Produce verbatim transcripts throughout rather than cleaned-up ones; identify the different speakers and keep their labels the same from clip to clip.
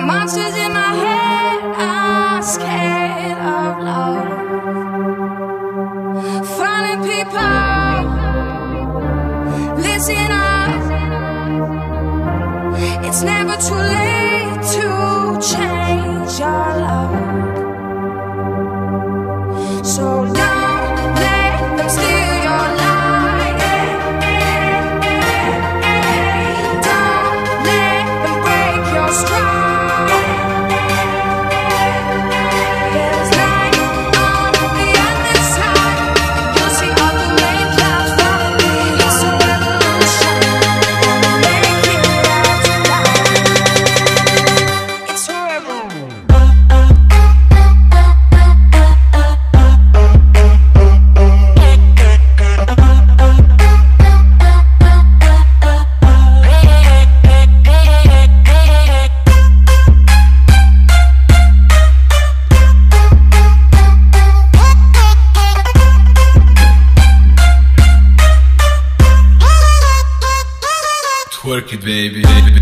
Speaker 1: monsters in my head are scared of love. Funny people, listen up. It's never too late to change your love. So don't let them steal your light. Don't let them break your stride. There's light on the other side. You'll see all the rain clouds follow me. It's a revolution. Make it right tonight. It's a revolution.
Speaker 2: Twerk it, baby.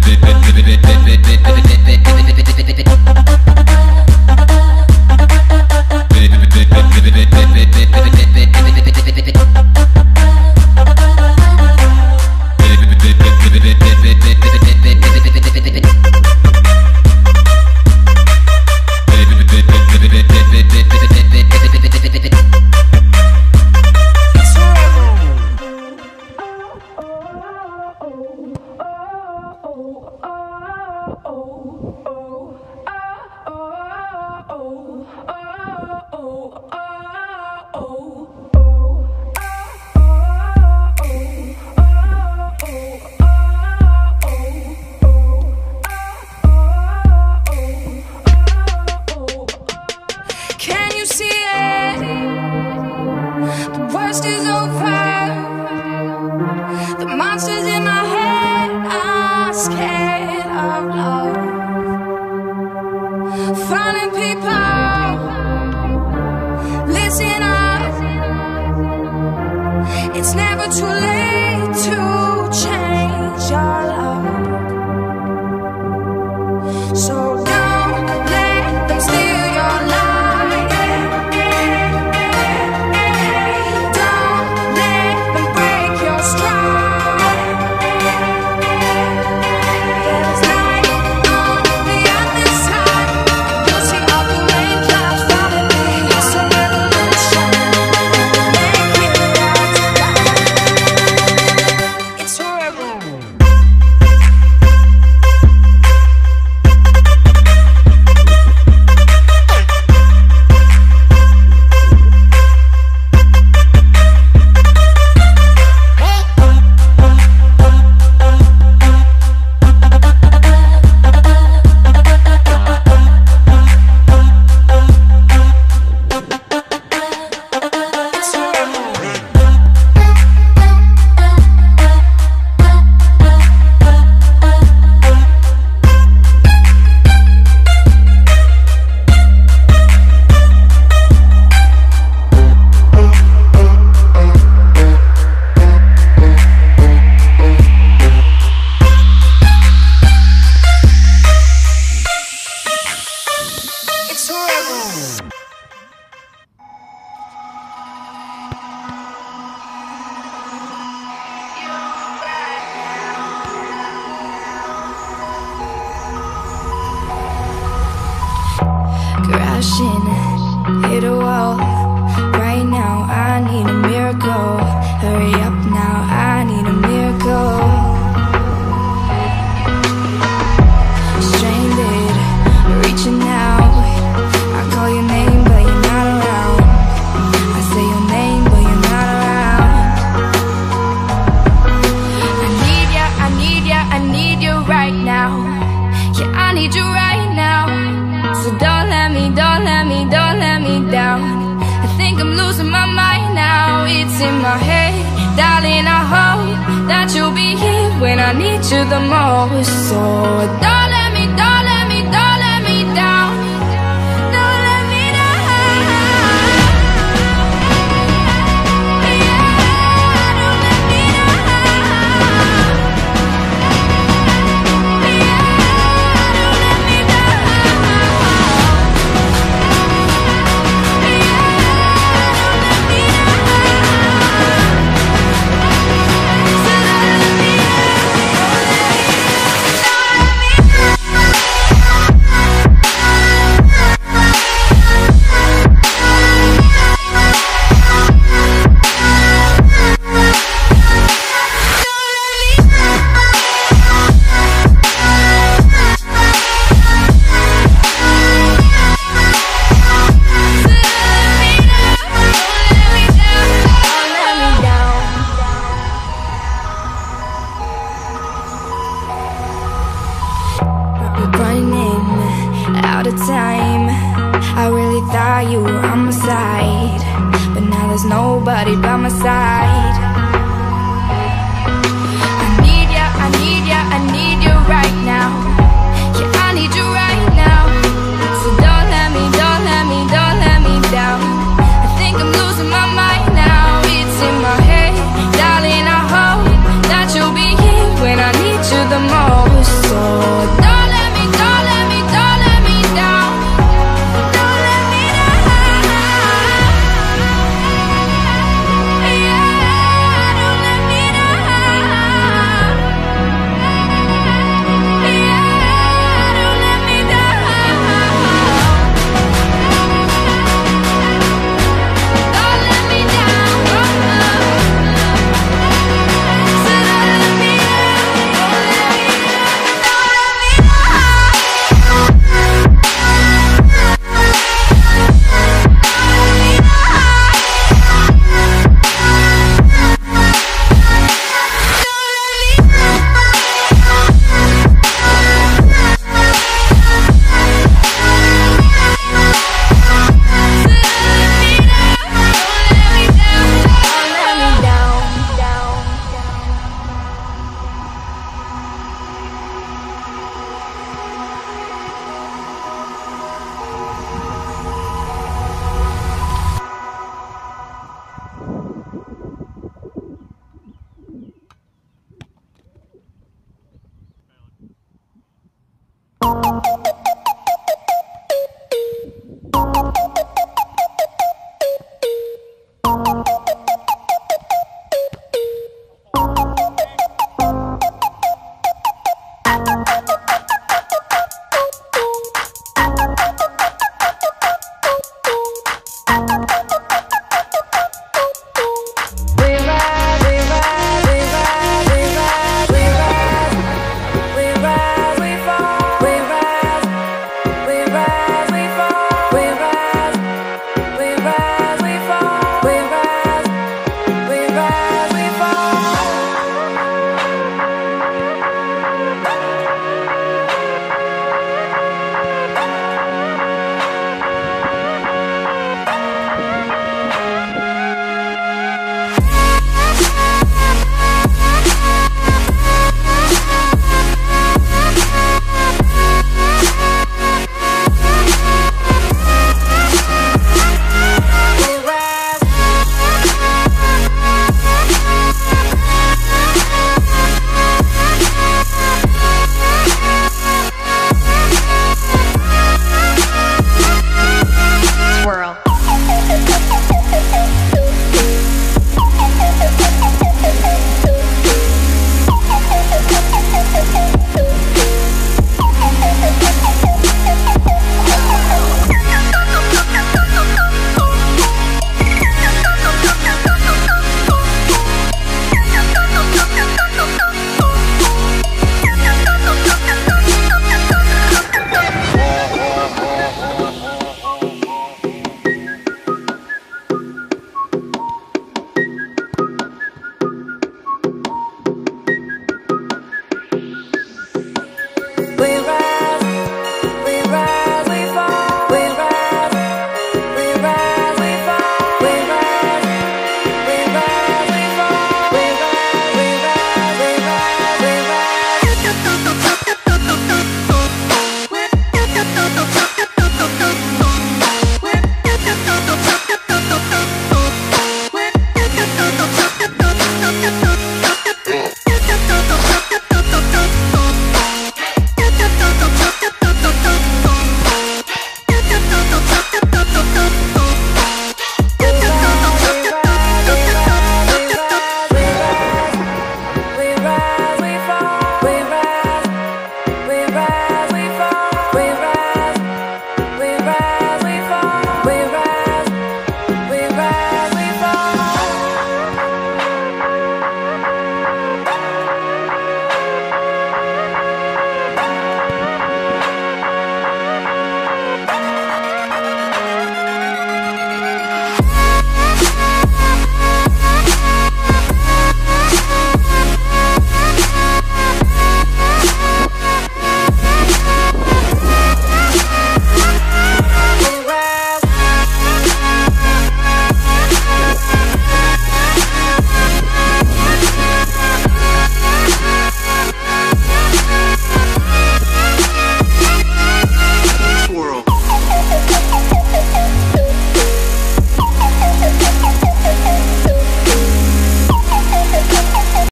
Speaker 2: Can you see it? The worst is over. The monsters in my head are scared of love. Funny people, listen up. It's never too late to change your love. So don't let them steal your light. Don't let them break your stride. There's light on the other side. You'll see all the rain clouds follow me. It's a revolution. Make it right tonight. It's a revolution. It's horrible.
Speaker 1: Crashing, hit a wall. Right now, I need a miracle. Hurry up now, I need a miracle. Stranded, reaching out. I call your name, but you're not around. I say your name, but you're not around. I need ya, I need ya, I need you right now. Yeah, I need you right now. So don't let me, don't let me, don't let me down. I think I'm losing my mind now. It's in my head, darling, I hope that you'll be here when I need you the most. So don't let me, don't let me, don't let me down. Don't let me down. Yeah, don't let me down. Yeah, don't let me down. we're running out of time. I really thought you were on my side, but now there's nobody by my side.